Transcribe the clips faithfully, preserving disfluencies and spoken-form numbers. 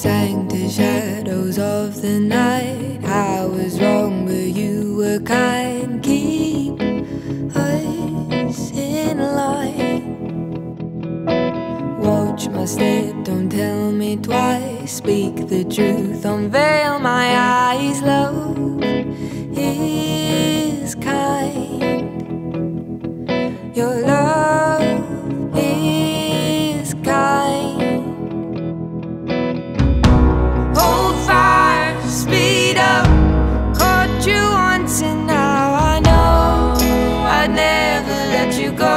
sank to shadows of the night. I was wrong, but you were kind. Keep us in line. Watch my step, don't tell me twice. Speak the truth, unveil my eyes. Love is kind. Your love is kind. Hold fire, speed up. Caught you once and now I know I'd never let you go.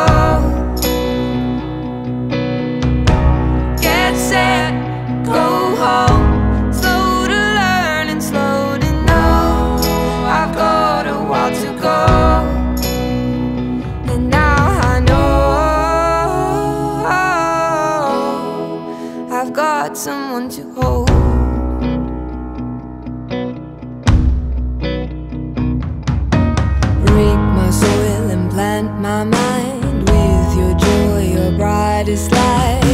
Get set, go home. Slow to learn and slow to know. I've got a while to go. And now I know I've got someone to hold. Break my soil and plant my mind with your joy, your brightest light.